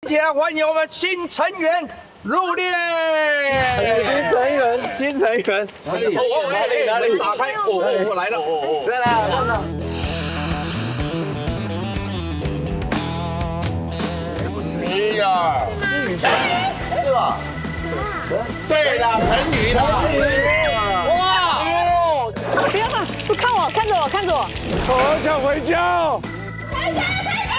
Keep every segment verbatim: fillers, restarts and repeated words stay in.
起来欢迎我们新成员入列。 新成员，新成员， 哪里哪里哪里？打开，哦哦，我来了，哦哦， 来来来来。 一二，是吧？对了，成语了。哇！哦！ 不要看，不看我，看着我，看着我。 我想回家。 回家，回家！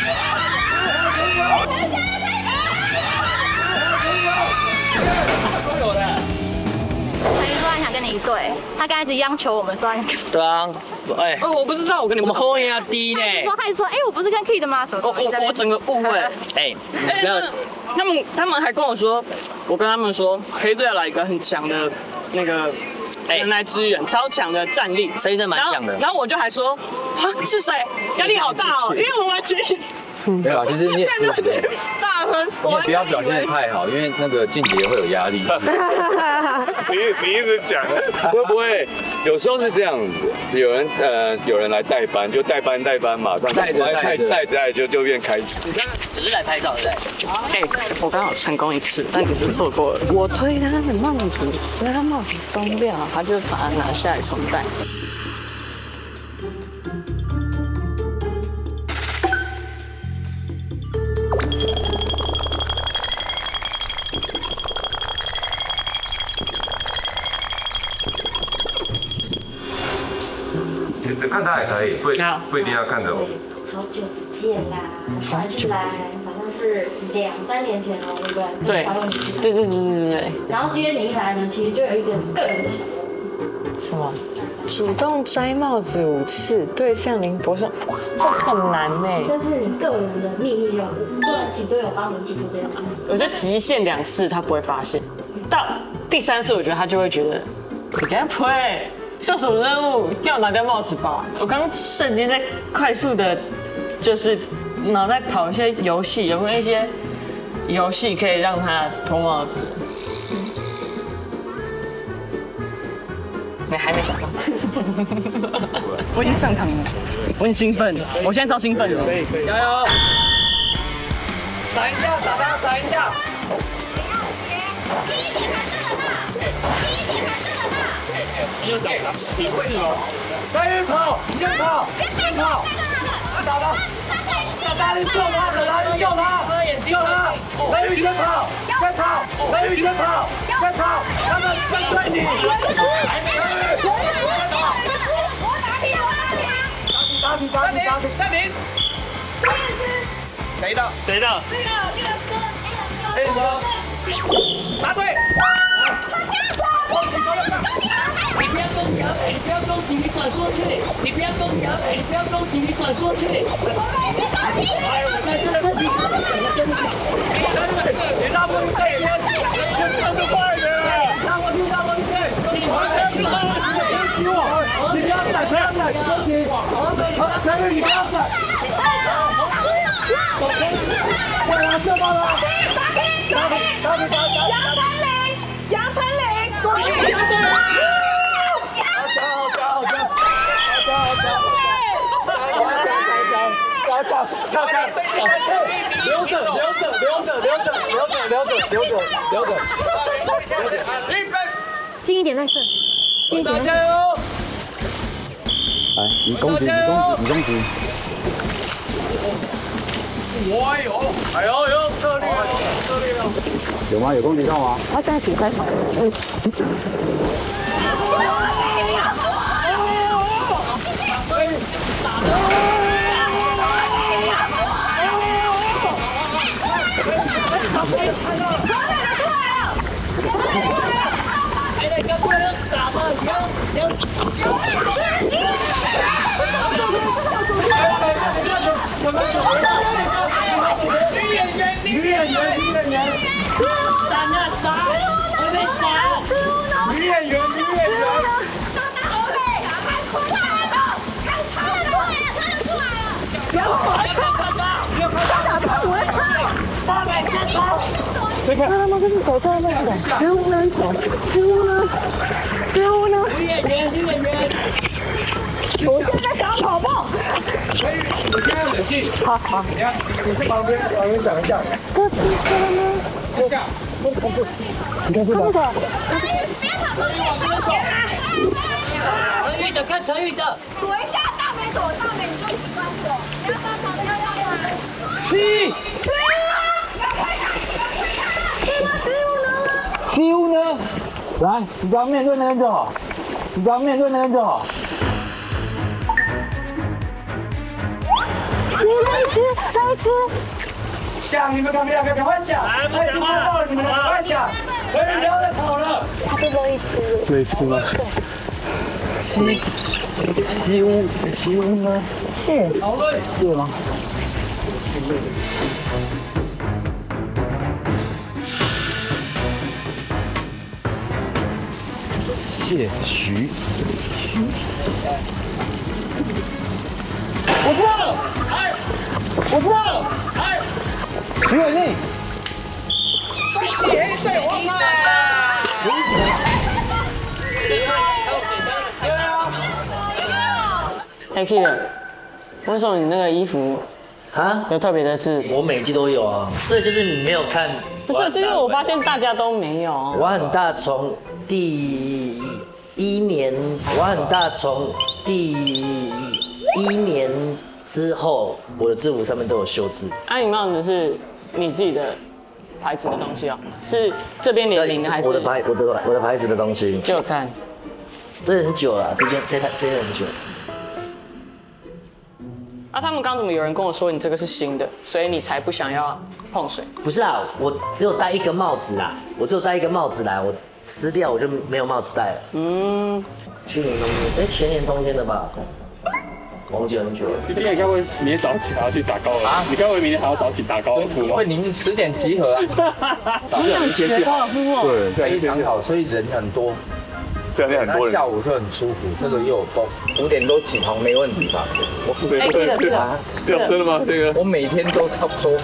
都有的。 他说他想跟你一对，他刚才一直央求我们说。 对啊，哎， 哦，我不知道，我跟你们。 我们后面要低呢。 说，他说，哎，我不是跟 Kid 吗？什么？ 我我我整个误会。 哎， 哎， 不要， 他们他们还跟我说，我跟他们说，黑队要来一个很强的那个人来支援，超强的战力， 声音真蛮强的。 然后我就还说，啊是谁？压力好大哦，因为我完全。 没有啊，就是你也对对对，大亨， 你也不要表现得太好，因为那个静姐会有压力。 你你一直讲，会不会有时候是这样子？有人呃，有人来代班，就代班代班，马上带着带着带着就就变开始。 只是来拍照对不哎，我刚好成功一次，但你是不是错过了？我推他的帽子，所以他帽子松掉，他就把它拿下来重戴。 其实看他也可以，不不一定要看着我。 好久不见啦！上次来好像是两三年前了，对不对？ 对，对对对对对对。 然后今天你一来呢，其实就有一点个人的小任务。 什么？主动摘帽子五次，对向林博胜，哇，这很难呢。 这是你个人的秘密任务，不能请队友帮你一起做这件事情。 我觉得极限两次他不会发现，到第三次我觉得他就会觉得，你给他推。 是什么任务？要拿掉帽子吧！我刚刚瞬间在快速的，就是脑袋跑一些游戏，有没有一些游戏可以让他脱帽子？你还没想到？我已经上膛了，我很兴奋，我现在超兴奋了。可以可以，加油！闪一下，打他，闪一下！ 第一题还是很大，第一题还是很大。 你有找他，你不是哦。再跑，先跑，先跑，打他，打他，你救他，打他，你救他，救他，雷雨先跑，先跑，雷雨先跑，先跑，他们针对你。 我打你，我打你， 打你，打你，打你， 暂停。谁的？ 谁的？ 这个这个哥， 黑哥， 答对。 你不要攻击阿北，你不要攻击，你转过去。你不要攻击阿北，你不要攻击，你转过去。哎呦，我在这边，我真的， 你让我这边，你这是坏人，让我听到我这，你完全不能攻击我，你不要再不要再攻击，好，陈宇你不要再，快来射爆他，打你打你打你， 杨丞琳，杨丞琳，恭喜答对了。 跳跳跳跳！留着留着留着留着留着留着留着留着。 近一点再射，近一点再射。 加油！ 来，一公斤，一公斤，一公斤。 我有， 哎呦呦，策略了，策略了。 有吗？有公斤到吗？ 他现在比赛，嗯。 哎，那个不能傻吗？不要不要。 女演员，女演员，女演员， 闪啊闪！我没闪。 女演员，女演员。 你看他们就是走在那个丢呢走，丢呢，丢呢。 女演员，女演员。 我现在想要跑步。 可以，你现在冷静。 好好。 你看，你去旁边，旁边想一下。 这是什么呢？ 这样。 不不不，你看这个。 别跑，不许跑！ 陈玉的，看陈玉的。 躲一下，大美躲，大美你就习惯躲。不要帮忙，不要帮忙。 七。七五呢？来，你只要面对那边就好，你只要面对那边就好。 你来一次，来一次。 想你们旁边两个赶快想，来，快点到了，你们赶快想，可以不要再跑了。 他最容易吃。 对，吃吗？七七五七五呢？对，对吗？谢徐，我知道了，哎，我知道了，哎，徐伟丽， 谢对我嘛。 哎 Kid， 为什么你那个衣服啊， 有特别的字？ 我每季都有啊，这就是你没有看。 不是，就是我发现大家都没有。 我很大从第一年，我很大从第一年之后，我的制服上面都有绣字。 啊，你帽子是你自己的牌子的东西哦？是这边联名的还是？ 我的牌，我的我的牌子的东西。 就看， 这很久了，这件这这件很久。 啊，他们刚怎么有人跟我说你这个是新的，所以你才不想要碰水？ 不是啊，我只有戴一个帽子啦，我只有戴一个帽子啦，我吃掉我就没有帽子戴了。嗯，去年冬天，哎，前年冬天的吧，忘记很久了。 你今天该不会明天早起还要去打高尔夫？啊？你该不会明天还要早起打高尔夫吗？ 会，你们十点集合啊。 你想学高尔夫哦？ 对，非常好，所以人很多。 对，那很多人。 下午就很舒服，这个又有风，五点多起床没问题吧？ 我对对对对啊，真的吗？这个我每天都差不多。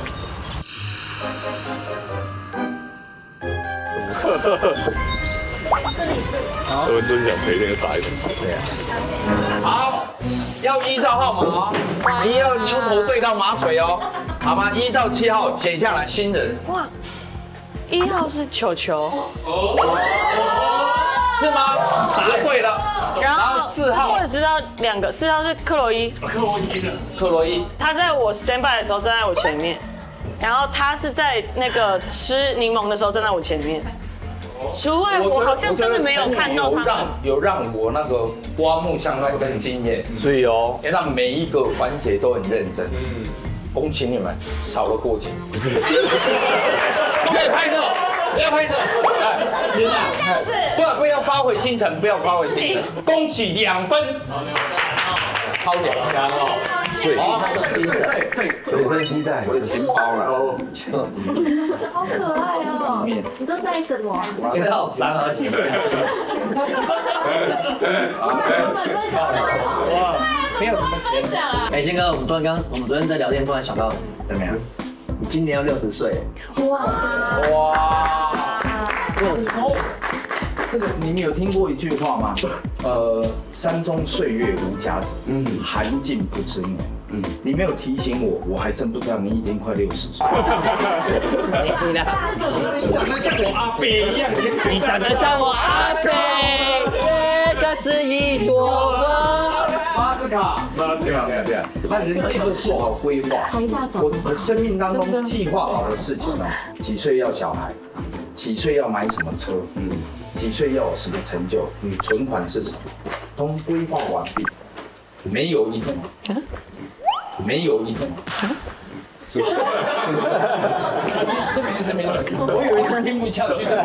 我真想陪那个打一场。 对啊。好，要依照号码哦，你要牛头对到马嘴哦，好吗？一到七号写下来，新人。 哇，一号是球球。 是吗？答对了。然后四号， 我只知道两个，四号是克洛伊。 克洛伊的。 克洛伊， 他在我 stand by 的时候站在我前面，然后他是在那个吃柠檬的时候站在我前面。除外，我好像真的没有看到他。 有让有让我那个刮目相看跟经验， 所以哦， 也让每一个环节都很认真。嗯，恭喜你们，少了过节。不可以拍手。不要拍手，哎，行啊，不不要发挥精神，不要发挥精神，恭喜两分，超屌，然后水精神，对对，随身携带我的钱包了， 好可爱哦！你都带什么？ 现在好三好喜欢。 哇，没有什么钱。 哎，宪哥，我们突然刚我们昨天在聊天，突然想到， 怎么样？ 你今年要六十岁。 哇哇，六十。这个你们有听过一句话吗？呃，山中岁月无甲子，嗯，寒尽不知年。嗯，你没有提醒我，我还真不知道你已经快六十岁。 你呢？ 你长得像我阿伯一样， 你长得像我阿伯，耶，这是一朵花。 马斯卡，马斯卡，对啊对啊。那人这个做好规划，我我生命当中计划好的事情呢，几岁要小孩，几岁要买什么车，嗯，几岁要有什么成就，嗯，存款是什么，都规划完毕，没有一种，没有一种。是，没事没事没事，我以为是听不下去的。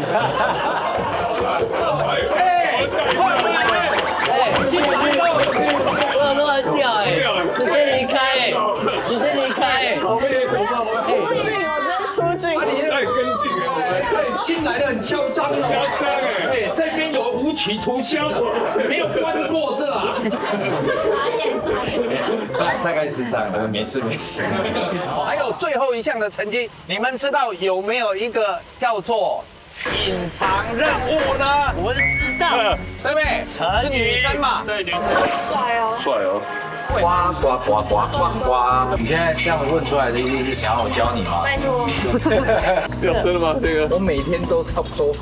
哎，哎，谢谢你。 我都很屌哎，直接离开哎，直接离开哎。 我们也走到我出镜，我真出镜。 你在跟进哎， 对，新来的很嚣张， 嚣张哎， 对，这边有舞曲突销，没有关过是吧？ 眨眼眨眼。 大概是这样的，没事没事。还有最后一项的成绩，你们知道有没有一个叫做隐藏任务呢？ 我是知道， 对不对？是女生嘛？ 对，女生。 帅哦， 帅哦。 呱呱呱呱呱呱！你现在这样问出来的意思是想要我教你吗？ 拜托。 有真的吗？这个我每天都差不多。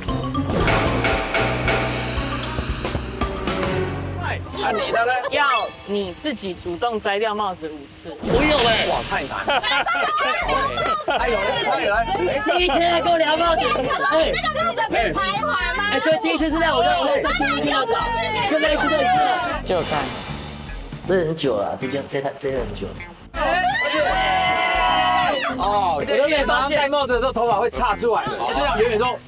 啊，你的呢？ 要你自己主动摘掉帽子五次。 不用哎， 哇，太难。还有人，还有人， 第一天来跟我聊帽子，哎， 这个是才华吗？ 哎，所以第一次是这样，我就我就第一天要找，就那一次就一次了。 就看， 这很久了，这件这台这很久。 哦，我都没发现戴帽子的时候头发会岔出来的，就这样远远说。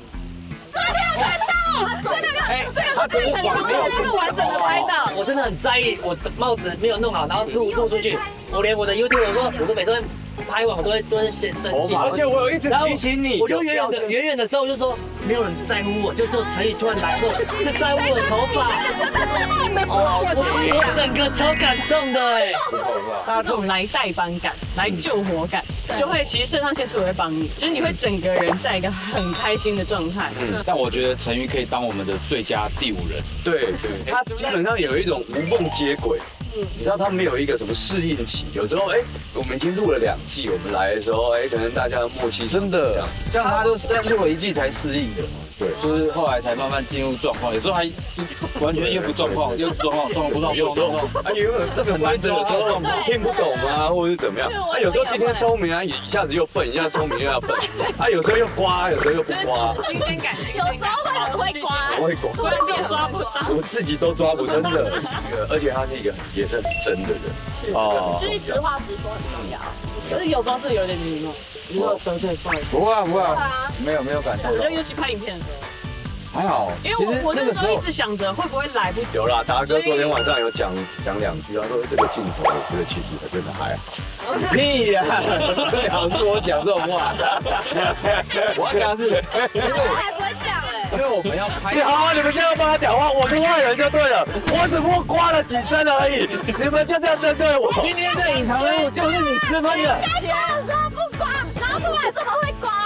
哎，他只是广没有不完整的拍到。 我真的很在意我的帽子没有弄好，然后录录出去，我连我的 YouTube 我说我都每次拍完我都会都会先生气， 而且我有一直提醒你， 我就远远的远远的时候就说没有人在乎我，就只有陈宇突然来过，就在乎我的头发，我整个超感动的哎， 大家这种来代班感、来救火感，就会其实肾上腺素也会帮你，就是你会整个人在一个很开心的状态。 嗯，但我觉得陈瑜可以当我们的最佳第五人。 对对，他基本上有一种无缝接轨。你知道他没有一个什么适应期，有时候哎，我们已经录了两季，我们来的时候哎，可能大家的默契真的， 像他都是在录了一季才适应的，对，就是后来才慢慢进入状况，有时候还完全又不状况，又状况状况不状况， 有时候啊，有这个规则有时候听不懂啊，或者是怎么样，啊，有时候今天聪明啊，一下子又笨，一下子聪明又要笨，啊，有时候又刮，有时候又不刮， 新鲜感， 有时候会很会刮， 我会刮， 突然间抓不到， 我自己都抓不真的，而且他是一个也是很真的人哦，就是直话直说很重要。 可是有时候是有点迷茫，如果得罪坏人。 不会啊不会啊，没有没有感受到。 我觉得尤其拍影片的时候。 还好， 因为我我那个时候一直想着会不会来不及。 有啦，达哥昨天晚上有讲讲两句，他说这个镜头，我觉得其实真的还好。 屁呀！最好是我讲这种话。我要讲是，因为还不会讲哎， 因为我们要拍。 好啊，你们现在要帮他讲话，我是坏人就对了。我只不过刮了几声而已，你们就这样针对我。 今天这隐藏任务就是你私分的。 刚刚说不刮，然后突然这么会刮。